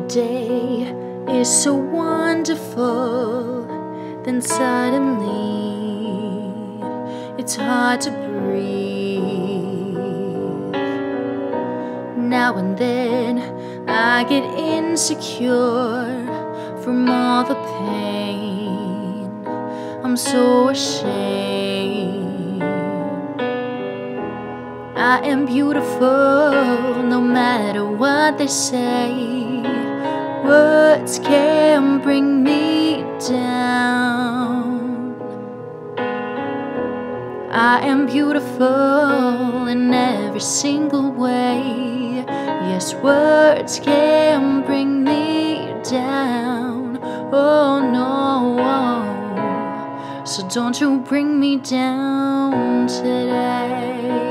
day is so wonderful, then suddenly it's hard to breathe. Now and then I get insecure from all the pain. I'm so ashamed. I am beautiful no matter what they say. Words can bring me down. I am beautiful in every single way. Yes, words can bring me down. Oh no, so don't you bring me down today.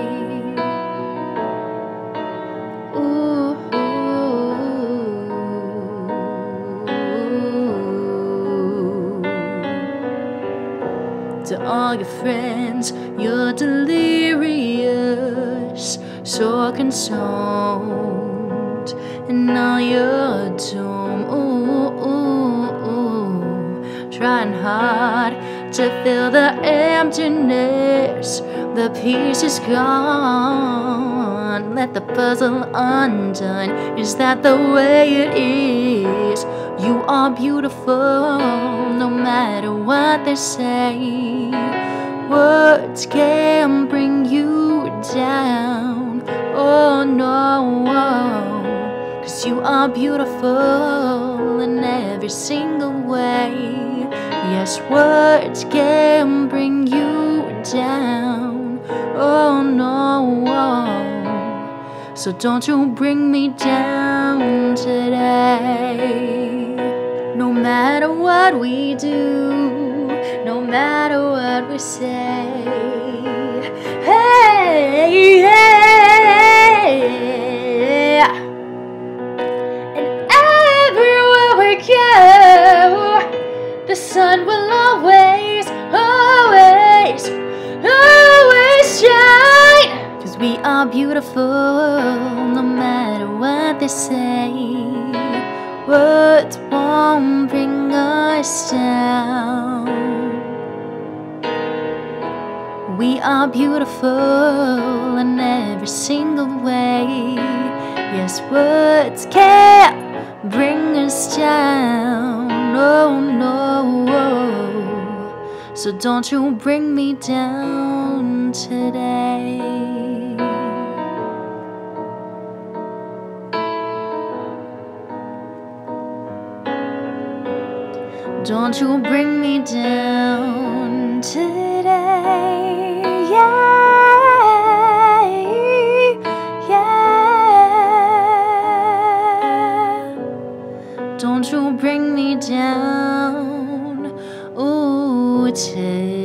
To all your friends, you're delirious, so consumed in all your doom. Trying hard to fill the emptiness. The piece is gone. Let the puzzle undone. Is that the way it is? You are beautiful no matter what they say. Words can bring you down. Oh no, 'cause you are beautiful in every single way. Yes, words can bring you down. Oh no, so don't you bring me down today. No matter what we do, no matter what we say. Hey, hey. And everywhere we go, the sun will always, always, always shine. 'Cause we are beautiful no matter what they say. Words won't bring us down. We are beautiful in every single way. Yes, words can't bring us down. Oh no, so don't you bring me down today. Don't you bring me down today, yeah, yeah. Don't you bring me down, ooh, today.